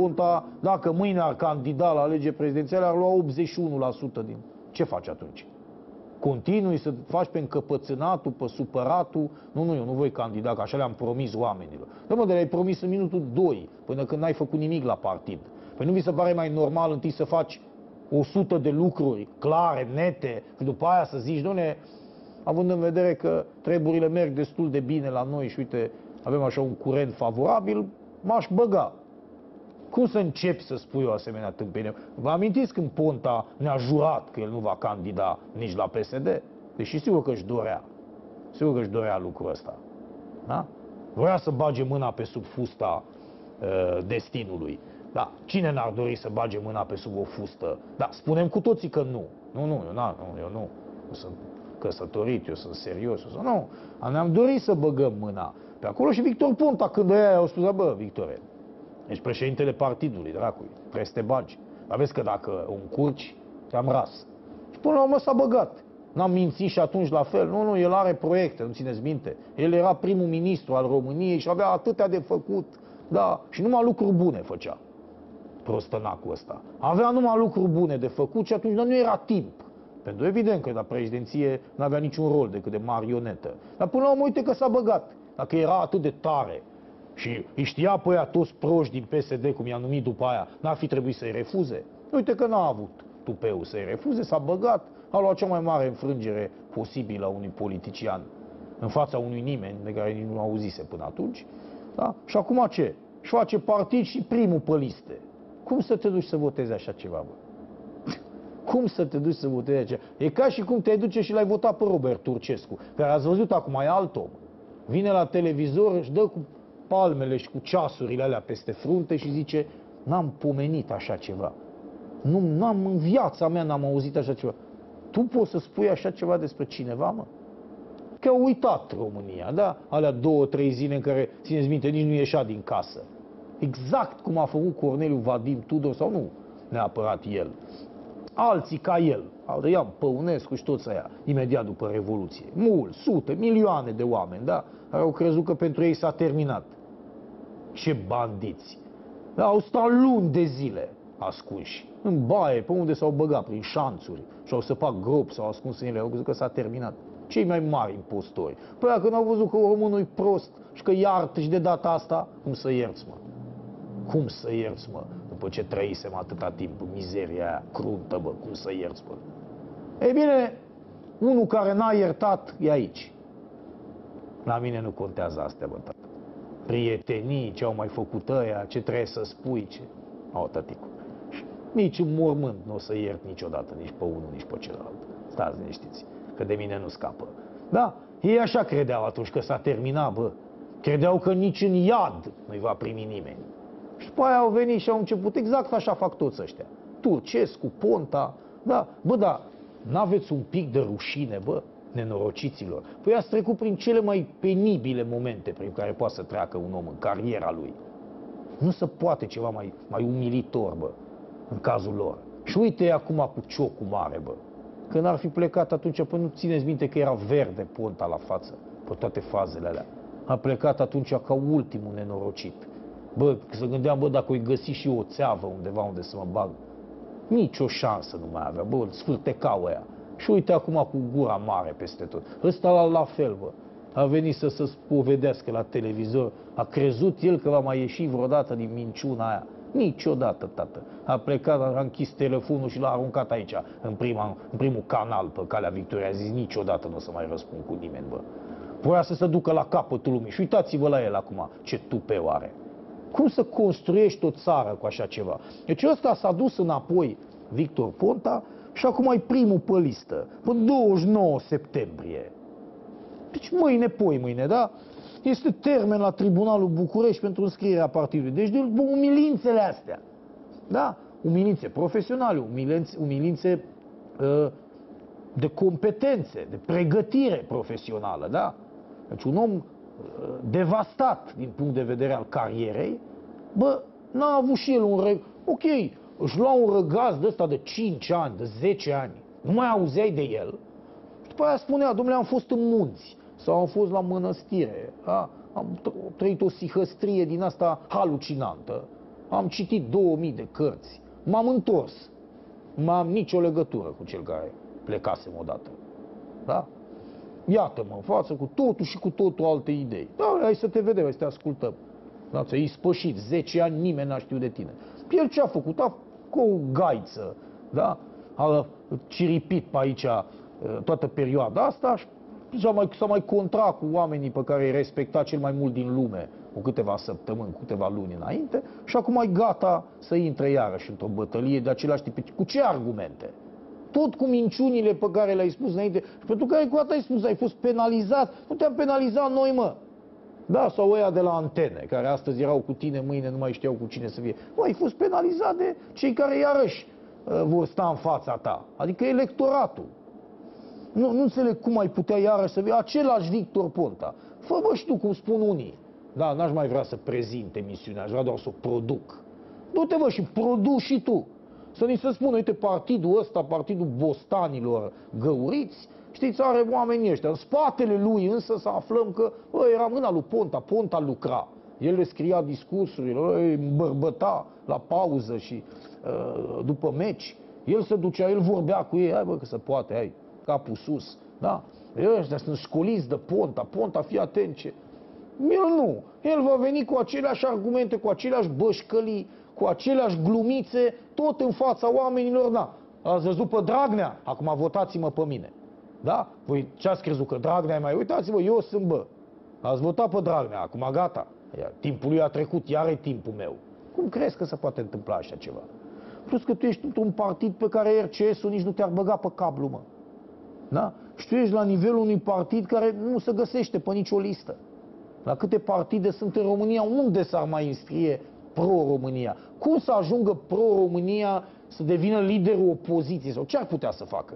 Ponta, dacă mâine ar candida la alegeri prezidențiale, ar lua 81% din... Ce faci atunci? Continui să faci pe încăpățânatul, pe supăratul? Nu, eu nu voi candida, că așa le-am promis oamenilor. Mă, de le-ai promis în minutul 2, până când n-ai făcut nimic la partid. Păi nu vi se pare mai normal întâi să faci 100 de lucruri clare, nete, și după aia să zici, doamne, având în vedere că treburile merg destul de bine la noi și uite, avem așa un curent favorabil, m-aș băga. Cum să începi să spui o asemenea tâmpenie? Vă amintiți când Ponta ne-a jurat că el nu va candida nici la PSD? Deși sigur că își dorea. Sigur că își dorea lucrul ăsta. Da? Vrea să bage mâna pe sub fusta destinului. Da, cine n-ar dori să bage mâna pe sub o fustă? Da, spunem cu toții că nu. Eu nu. Eu sunt căsătorit, eu sunt serios. Nu, ne-am dorit să băgăm mâna pe acolo și Victor Ponta, când ăia au spus, bă, Victore, ești președintele partidului, dracului, trebuie să te bagi. Dar vezi că dacă o încurci, te-am ras. Și până la urmă s-a băgat. N-am mințit și atunci la fel. Nu, el are proiecte, nu țineți minte. El era primul ministru al României și avea atâtea de făcut. Da, și numai lucruri bune făcea. Prostănacul ăsta. Avea numai lucruri bune de făcut și atunci nu era timp. Pentru evident că la președinție n-avea niciun rol decât de marionetă. Dar până la urmă, uite că s-a băgat. Dacă era atât de tare și îi știa pe aia toți proști din PSD, cum i-a numit după aia, n-ar fi trebuit să-i refuze? Uite că n-a avut tupeu să-i refuze, s-a băgat, a luat cea mai mare înfrângere posibilă a unui politician în fața unui nimeni de care nici nu auzise până atunci. Da? Și acum ce? Și face partid și primul pe liste. Cum să te duci să votezi așa ceva, bă? Cum să te duci să votezi așa? E ca și cum te duce și l-ai votat pe Robert Turcescu, care ați văzut acum, e alt om. Vine la televizor, își dă cu palmele și cu ceasurile alea peste frunte și zice, n-am pomenit așa ceva. N-am, în viața mea n-am auzit așa ceva. Tu poți să spui așa ceva despre cineva, mă? Că au uitat România, da? Alea 2-3 zile în care, țineți minte, nici nu ieșea din casă. Exact cum a făcut Corneliu Vadim Tudor, sau nu neapărat el. Alții ca el, Adrian Păunescu și toți aia, imediat după Revoluție. Mulți, sute, milioane de oameni, da? Care au crezut că pentru ei s-a terminat. Ce bandiți! Da, au stat luni de zile ascunși, în baie, pe unde s-au băgat, prin șanțuri, și au săpat gropi, s-au ascuns în ele, au crezut că s-a terminat. Cei mai mari impostori. Păi când au văzut că românul e prost și că iartă și de data asta, cum să ierți, mă? Cum să ierți, mă? După ce trăisem atâta timp în mizeria aia cruntă, bă, cum să ierți, bă? Ei bine, unul care n-a iertat e aici. La mine nu contează astea, bă, tată. Prietenii, ce au mai făcut ăia, ce trebuie să spui, ce... Au, tăticu. Nici în mormânt nu o să iert niciodată, nici pe unul, nici pe celălalt. Stați liniștiți, că de mine nu scapă. Da, ei așa credeau atunci că s-a terminat, bă. Credeau că nici în iad nu-i va primi nimeni. Și după aia au venit și au început, exact așa fac toți ăștia. Turcescu, Ponta, da, bă, da, n-aveți un pic de rușine, bă, nenorociților? Păi ați trecut prin cele mai penibile momente prin care poate să treacă un om în cariera lui. Nu se poate ceva mai umilitor, bă, în cazul lor. Și uite acum cu ciocul mare, bă. Când ar fi plecat atunci, până nu țineți minte că era verde Ponta la față, pe toate fazele alea. A plecat atunci ca ultimul nenorocit. Bă, să gândeam, bă, dacă o găsi și o țeavă undeva unde să mă bag. Nici o șansă nu mai avea, bă, sfârtecau ăia. Și uite acum cu gura mare peste tot. Ăsta la fel, bă. A venit să se spovedească la televizor. A crezut el că va mai ieși vreodată din minciuna aia. Niciodată, tată. A plecat, a închis telefonul și l-a aruncat aici, în primul canal pe Calea Victoriei. A zis, niciodată nu o să mai răspund cu nimeni, bă. Voia să se ducă la capătul lumii. Și uitați-vă la el acum, ce tupeu are. Cum să construiești o țară cu așa ceva? Deci ăsta s-a dus înapoi, Victor Ponta, și acum e primul pe listă, pe 29 septembrie. Deci mâine, da? Este termen la Tribunalul București pentru înscrierea partidului. Deci de umilințele astea, da? Umilințe profesionale, umilințe de competențe, de pregătire profesională, da? Deci un om devastat din punct de vedere al carierei, bă, n-a avut și el ok, își lua un răgaz de ăsta de 5 ani, de 10 ani, nu mai auzeai de el, și după aia spunea, dom'le, am fost în munți, sau am fost la mănăstire, am trăit o sihăstrie din asta halucinantă, am citit 2000 de cărți, m-am întors. Nu am nicio legătură cu cel care plecasem odată. Da? Iată-mă în față cu totul și cu totul alte idei. Da, hai să te vedem, hai să te ascultăm. Da, ți-ai spășit 10 ani, nimeni n-a știut de tine. El ce a făcut? A cu o gaiță, da? A ciripit pe aici toată perioada asta și s-a mai contract cu oamenii pe care îi respecta cel mai mult din lume cu câteva săptămâni, câteva luni înainte și acum e gata să intre iarăși într-o bătălie de același tip. Cu ce argumente? Tot cu minciunile pe care le-ai spus înainte și pentru care cu atât ai spus, ai fost penalizat. Nu te-am penalizat noi, mă. Da, sau ăia de la antene, care astăzi erau cu tine, mâine nu mai știau cu cine să fie. Bă, ai fost penalizat de cei care iarăși vor sta în fața ta. Adică electoratul. Nu înțeleg cum ai putea iarăși să fie același Victor Ponta. Fă-mă și tu, cum spun unii. Da, n-aș mai vrea să prezint emisiunea, aș vrea doar să o produc. Du-te, bă, și produci și tu. Să ni se spună, uite, partidul ăsta, partidul bostanilor găuriți, știți, are oamenii ăștia. În spatele lui însă să aflăm că, bă, era mâna lui Ponta, Ponta lucra. El le scria discursurile, îmbărbăta la pauză și după meci. El se ducea, el vorbea cu ei, hai bă, că se poate, hai, capul sus, da? Ăștia sunt școliți de Ponta, Ponta, fii atent ce... El nu. El va veni cu aceleași argumente, cu aceleași bășcălii, cu aceleași glumițe, tot în fața oamenilor, da. Ați văzut pe Dragnea? Acum votați-mă pe mine. Da? Voi ce ați crezut? Că Dragnea e mai... Uitați-vă, eu sunt, bă. Ați votat pe Dragnea, acum gata. Timpul lui a trecut, iar e timpul meu. Cum crezi că se poate întâmpla așa ceva? Plus că tu ești într-un partid pe care RCS-ul nici nu te-ar băga pe cablu, mă. Da? Și tu ești la nivelul unui partid care nu se găsește pe nicio listă. La câte partide sunt în România, unde s-ar mai înscrie pro-România? Cum să ajungă pro-România să devină liderul opoziției? Sau ce ar putea să facă?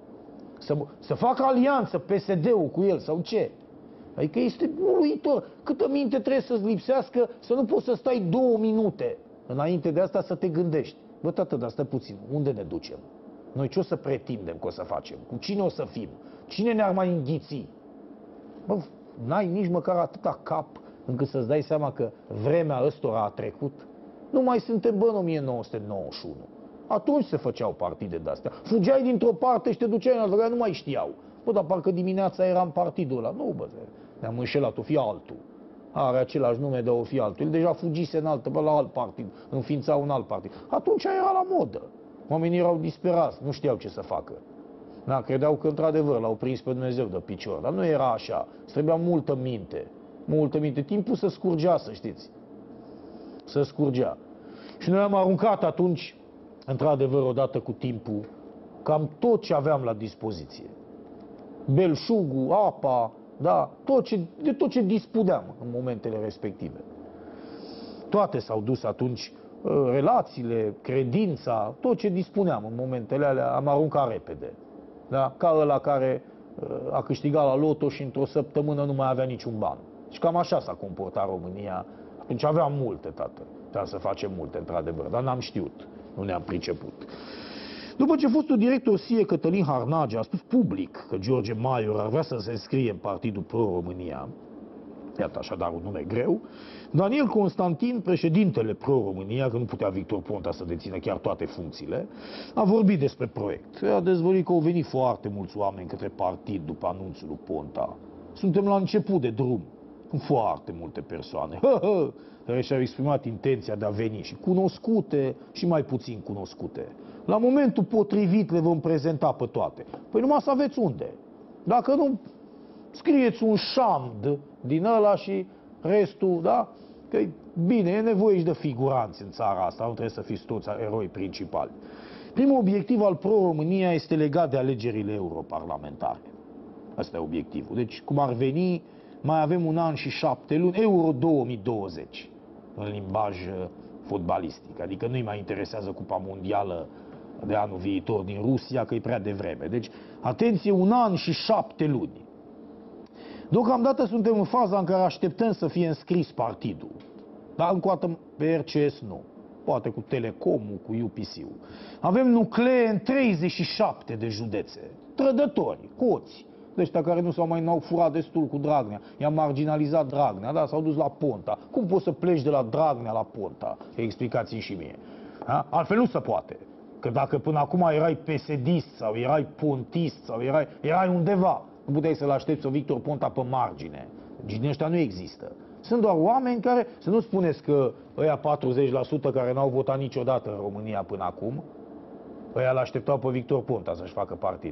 Să facă alianță PSD-ul cu el sau ce? Adică este uluitor. Câtă minte trebuie să-ți lipsească să nu poți să stai 2 minute înainte de asta să te gândești. Bă, tată, dar stă puțin. Unde ne ducem? Noi ce o să pretindem că o să facem? Cu cine o să fim? Cine ne-ar mai înghiți? Bă, n-ai nici măcar atâta cap încât să-ți dai seama că vremea ăstora a trecut. Nu mai suntem, bă, în 1991. Atunci se făceau partide de-astea. Fugeai dintr-o parte și te duceai în altă, care nu mai știau. Bă, dar parcă dimineața era în partidul ăla. Nu, bă, ne-am înșelat, o fi altul. Are același nume, dar o fi altul. El deja fugise în altă, bă, la alt partid, înființa un alt partid. Atunci era la modă. Oamenii erau disperați, nu știau ce să facă. Da, credeau că într-adevăr l-au prins pe Dumnezeu de picior, dar nu era așa. Îți trebuia multă minte. Multă minte. Timpul să scurgea, să știți. Să scurgea. Și noi am aruncat atunci, într-adevăr, odată cu timpul, cam tot ce aveam la dispoziție. Belșugul, apa, da, de tot ce dispuneam în momentele respective. Toate s-au dus atunci, relațiile, credința, tot ce dispuneam în momentele alea, am aruncat repede. Da? Ca ăla care a câștigat la loto și într-o săptămână nu mai avea niciun ban. Și cam așa s-a comportat România. Atunci aveam multe, tată. Trebuia să facem multe, într-adevăr, dar n-am știut. Nu ne-am priceput. După ce fostul director SIE Cătălin Harnage a spus public că George Maior ar vrea să se înscrie în Partidul Pro-România, iată așadar un nume greu, Daniel Constantin, președintele Pro-România, că nu putea Victor Ponta să dețină chiar toate funcțiile, a vorbit despre proiect. A dezvăluit că au venit foarte mulți oameni către partid după anunțul lui Ponta. Suntem la început de drum. Foarte multe persoane care și-au exprimat intenția de a veni, și cunoscute și mai puțin cunoscute. La momentul potrivit le vom prezenta pe toate. Păi numai să aveți unde. Dacă nu, scrieți un șamd din ăla și restul, da? Că bine, e nevoie și de figuranți în țara asta, nu trebuie să fiți toți eroi principali. Primul obiectiv al Pro-România este legat de alegerile europarlamentare. Asta e obiectivul. Deci, cum ar veni, mai avem 1 an și 7 luni, Euro 2020, în limbaj fotbalistic. Adică nu-i mai interesează Cupa Mondială de anul viitor din Rusia, că e prea devreme. Deci, atenție, 1 an și 7 luni. Deocamdată suntem în faza în care așteptăm să fie înscris partidul. Dar încă o dată pe RCS nu. Poate cu Telecomul, cu UPC-ul. Avem nuclee în 37 de județe. Trădători, coți, de ăștia care nu s-au n-au furat destul cu Dragnea, i-a marginalizat Dragnea, da, s-au dus la Ponta. Cum poți să pleci de la Dragnea la Ponta? Explicați-mi și mie. Da? Altfel nu se poate. Că dacă până acum erai PSD-ist sau erai pontist sau erai undeva, nu puteai să-l aștepți Victor Ponta pe margine. Din ăștia nu există. Sunt doar oameni care, să nu spuneți că ăia 40% care n-au votat niciodată în România până acum, ăia l-așteptau pe Victor Ponta să-și facă partid.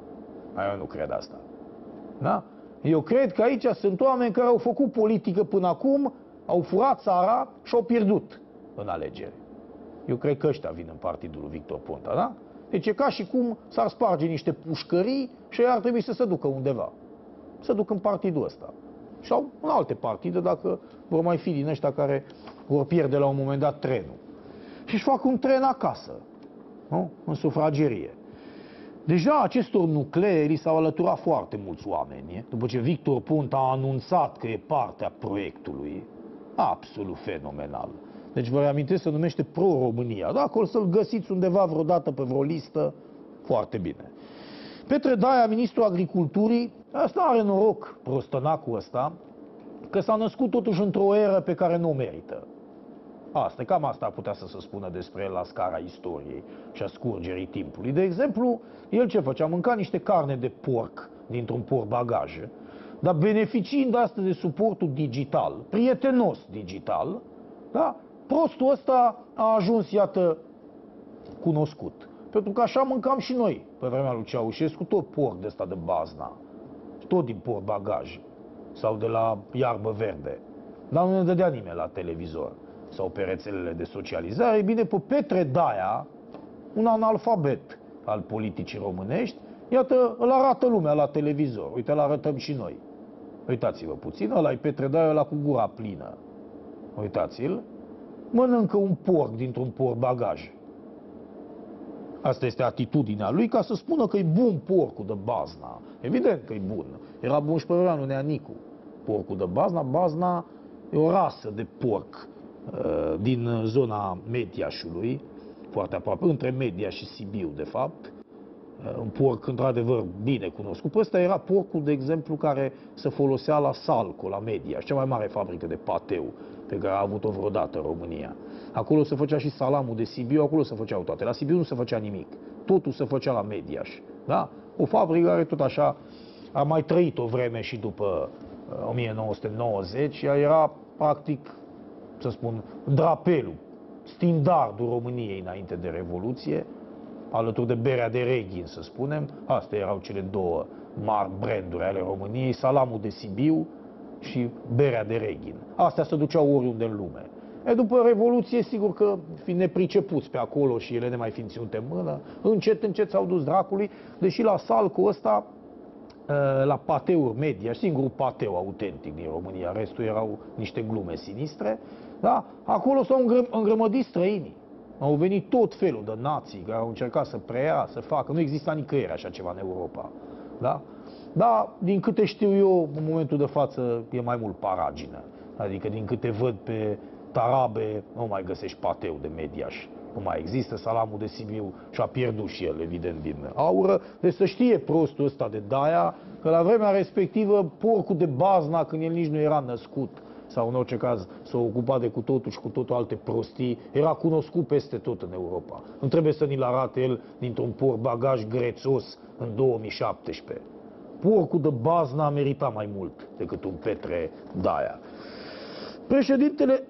Eu nu cred asta. Da? Eu cred că aici sunt oameni care au făcut politică până acum, au furat țara și au pierdut în alegeri. Eu cred că ăștia vin în partidul lui Victor Ponta, da? Deci e ca și cum s-ar sparge niște pușcării și ei ar trebui să se ducă undeva. Să ducă în partidul ăsta. Sau în alte partide, dacă vor mai fi din ăștia care vor pierde la un moment dat trenul. Și își fac un tren acasă, nu? În sufragerie. Deja acestor nuclee li s-au alăturat foarte mulți oameni. După ce Victor Ponta a anunțat că e parte a proiectului, absolut fenomenal. Deci vă reamintesc, se numește Pro-România. Dacă o să-l găsiți undeva vreodată pe vreo listă, foarte bine. Petre Daia, ministrul agriculturii, ăsta are noroc, prostănacul ăsta, că s-a născut totuși într-o eră pe care nu o merită. Cam asta ar putea să se spună despre el la scara istoriei și a scurgerii timpului. De exemplu, el ce făcea? Mânca niște carne de porc dintr-un portbagaj, dar beneficiind astăzi de suportul digital, prietenos digital, da? Prostul ăsta a ajuns, iată, cunoscut. Pentru că așa mâncam și noi pe vremea lui Ceaușescu, tot porc de ăsta de bazna, tot din portbagaj sau de la iarbă verde. Dar nu ne dădea nimeni la televizor sau pe rețelele de socializare. E bine, pe Petre Daia, un analfabet al politicii românești, iată, îl arată lumea la televizor. Uite, îl arătăm și noi. Uitați-vă puțin, ăla-i Petre Daia, ăla cu gura plină. Uitați-l, mănâncă un porc dintr-un portbagaj. Asta este atitudinea lui ca să spună că e bun porcul de bazna. Evident că e bun. Era bun și pe vremea lui Neanicu. Porcul de bazna, bazna e o rasă de porc din zona Mediașului, foarte aproape, între Mediaș și Sibiu, de fapt. Un porc, într-adevăr, bine cunoscut. Ăsta era porcul, de exemplu, care se folosea la Salco, la Mediaș, cea mai mare fabrică de pateu pe care a avut-o vreodată în România. Acolo se făcea și salamul de Sibiu, acolo se făceau toate. La Sibiu nu se făcea nimic. Totul se făcea la Mediaș. Da? O fabrică care tot așa a mai trăit o vreme și după 1990. Ea era, practic, să spun, drapelul, standardul României înainte de Revoluție, alături de berea de Reghin, să spunem. Astea erau cele două mari branduri ale României, salamul de Sibiu și berea de Reghin. Astea se duceau oriunde în lume. După Revoluție, sigur că, fiind nepricepuți pe acolo și ele nemai fiind ținute în mână, încet, încet s-au dus dracului, deși la Salco ăsta, la pateuri media, singurul pateu autentic din România, restul erau niște glume sinistre, da? Acolo s-au îngrămădit străinii. Au venit tot felul de nații care au încercat să preia, să facă. Nu exista nicăieri așa ceva în Europa. Da? Dar, din câte știu eu, în momentul de față e mai mult paragină. Adică, din câte văd pe Tarabe, nu mai găsești pateu de Mediaș. Nu mai există, salamul de Sibiu și-a pierdut și el, evident, din aură. Deci să știe prostul ăsta de Daia că la vremea respectivă porcul de bazna, când el nici nu era născut, sau în orice caz s-a ocupat de cu totul și cu totul alte prostii, era cunoscut peste tot în Europa. Nu trebuie să ni-l arate el dintr-un portbagaj grețos în 2017. Porcul de bazna merita mai mult decât un Petre Daia. Președintele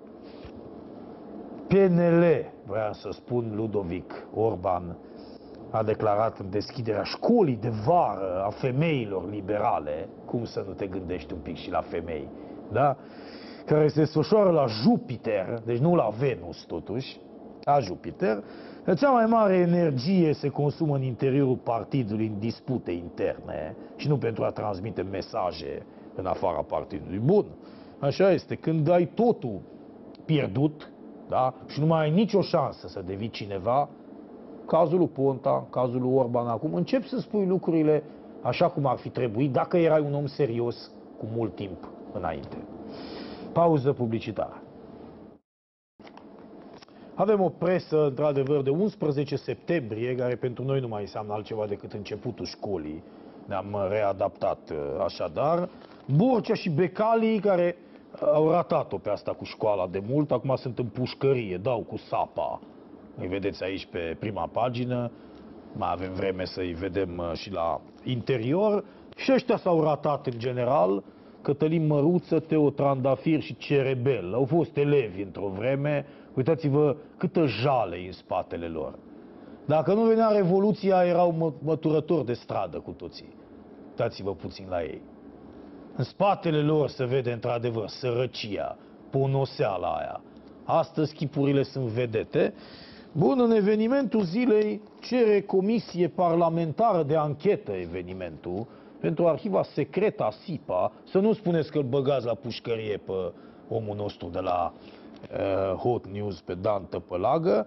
PNL, vreau să spun, Ludovic Orban, a declarat în deschiderea școlii de vară a femeilor liberale, cum să nu te gândești un pic și la femei, da? Care se desfășoară la Jupiter, deci nu la Venus totuși, la Jupiter. Cea mai mare energie se consumă în interiorul partidului, în dispute interne și nu pentru a transmite mesaje în afara partidului. Bun, așa este, când ai totul pierdut, da? Și nu mai ai nicio șansă să devii cineva, cazul lui Ponta, cazul lui Orban acum, începi să spui lucrurile așa cum ar fi trebuit dacă erai un om serios cu mult timp înainte. Pauză publicitară. Avem o presă, într-adevăr, de 11 septembrie, care pentru noi nu mai înseamnă altceva decât începutul școlii. Ne-am readaptat așadar. Borcea și Becali, care au ratat-o pe asta cu școala de mult, acum sunt în pușcărie, dau cu sapa. Îi vedeți aici pe prima pagină, mai avem vreme să-i vedem și la interior. Și ăștia s-au ratat în general, Cătălin Măruță, Teo Trandafir și Cerebel. Au fost elevi într-o vreme, uitați-vă câtă jale în spatele lor. Dacă nu venea Revoluția, erau măturători de stradă cu toții. Uitați-vă puțin la ei. În spatele lor se vede într-adevăr sărăcia, ponoseala aia. Astăzi chipurile sunt vedete. Bun, în evenimentul zilei cere comisie parlamentară de anchetă evenimentul pentru arhiva secretă a SIPA. Să nu spuneți că îl băgați la pușcărie pe omul nostru de la Hot News, pe Dan Tăpălagă.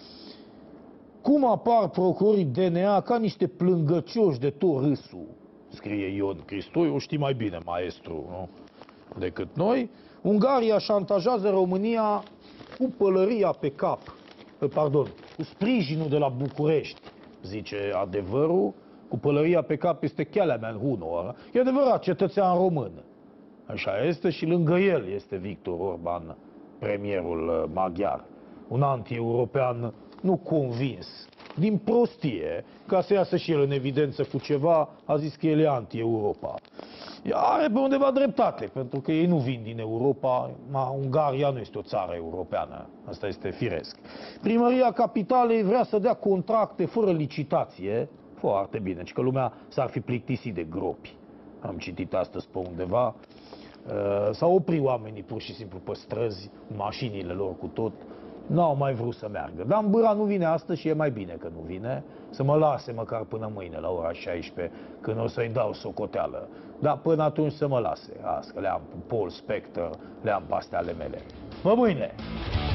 Cum apar procurorii DNA ca niște plângăcioși de tot râsul, scrie Ion Cristoi, o știi mai bine, maestru, nu? Decât noi. Ungaria șantajează România cu pălăria pe cap, pardon, cu sprijinul de la București, zice Adevărul, cu pălăria pe cap este Kelemen Hunor. E adevărat, cetățean român. Așa este și lângă el este Victor Orban, premierul maghiar. Un anti-european nu convins, din prostie, ca să iasă și el în evidență cu ceva, a zis că el e anti-Europa. Are pe undeva dreptate, pentru că ei nu vin din Europa, Ungaria nu este o țară europeană, asta este firesc. Primăria Capitalei vrea să dea contracte fără licitație, foarte bine, ci că lumea s-ar fi plictisit de gropi. Am citit astăzi pe undeva, s-au oprit oamenii pur și simplu pe străzi, mașinile lor cu tot, n-au mai vrut să meargă. Dar Bâra nu vine astăzi și e mai bine că nu vine. Să mă lase măcar până mâine la ora 16, când o să-i dau socoteală. Dar până atunci să mă lase. Asta, le am Paul Spector, le am pe astea ale mele. Pă mâine!